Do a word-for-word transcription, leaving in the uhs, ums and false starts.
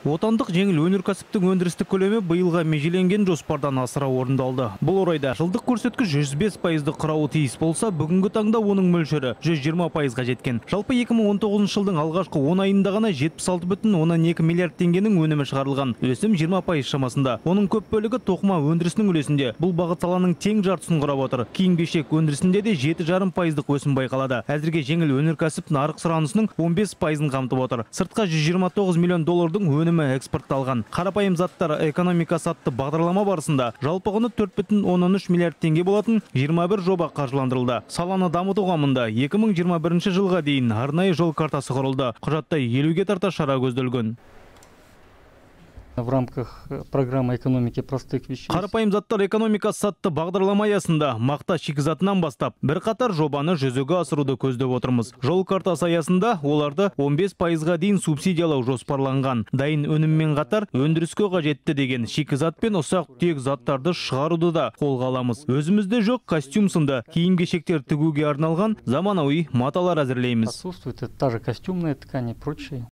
Отандық жеңіл өнеркәсіптің өндірістік көлемі биылға межеленген жоспардан асыра орындалды. Бұл орайда жылдық көрсеткіш жүз бес пайызды құрауы тиіс болса, бүгінгі таңда оның мөлшері жүз жиырма пайызға жеткен. Жалпы екі мың он тоғызыншы жылдың алғашқы он айында ғана жетпіс алты бүтін оннан екі миллиард теңгенің өнімі шығарылған. Өсім жиырма пайыз шамасында. Оның көп бөлігі тоқыма өндірісінің үлесінде. Бұл бағыт саланың тең жартысын құрап отыр. Киім-кешек өндірісінде де жеті жарым пайыздық өсім байқалады. Әзірге жеңіл өнеркәсіп нарық сұранысының он бес пайызын қамтып отыр. Сыртқа жүз жиырма тоғыз миллион доллардың өнімі экспортталған. Қарапайым заттар экономикасы атты бағдарлама барысында жалпы құны төрт бүтін оннан үш миллиард теңге болатын жиырма бір жоба қаржыландырылды. Саланы дамыту қамында екі мың жиырма бірінші жылға дейін арнайы жол картасы құрылды. Құжатта елуге тарта шара көзделген. В рамках программы экономики простых вещей. Қарапайым заттар экономикасы атты бағдарлама аясында мақта шикізатынан бастап бірқатар жобаны жүзеге асыруды көздеп отырмыз. Жол картасы аясында оларды он бес пайызға дейін субсидиялау жоспарланған. Дайын өніммен қатар өндіріске қажетті деген шикізат пен ұсақ түйек заттарды шығаруды да қолға аламыз. Өзімізде жоқ костюм сынды киім-кешектер тігуге арналған заманауи маталар әзірлейміз. Отсутствует та же костюмная ткань и прочее.